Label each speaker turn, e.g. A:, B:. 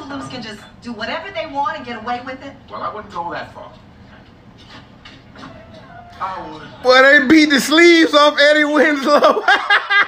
A: hoodlums can just do whatever they want and get away with it?
B: Well, I wouldn't go that far. I would.
C: Boy, they beat the sleeves off Eddie Winslow.